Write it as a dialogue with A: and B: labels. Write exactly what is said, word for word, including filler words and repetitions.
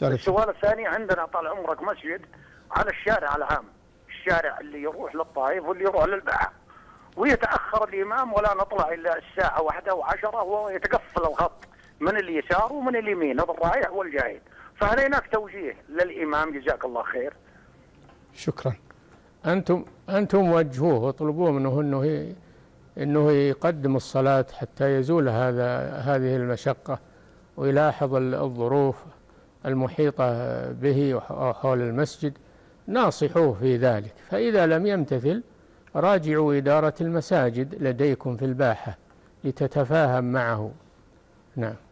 A: السؤال الثاني، عندنا طال عمرك مسجد على الشارع العام، الشارع اللي يروح للطائف واللي يروح للبحر، ويتأخر الإمام ولا نطلع إلا الساعة واحدة وعشرة ويتقفل الخط من اليسار ومن اليمين، هذا الرايح والجاي. فهل هناك توجيه للإمام جزاك الله خير؟
B: شكرا. أنتم أنتم وجهوه واطلبوه منه أنه أنه يقدم الصلاة حتى يزول هذا هذه المشقة ويلاحظ الظروف المحيطة به وحول المسجد، ناصحوه في ذلك. فإذا لم يمتثل راجعوا إدارة المساجد لديكم في الباحة لتتفاهم معه. نعم.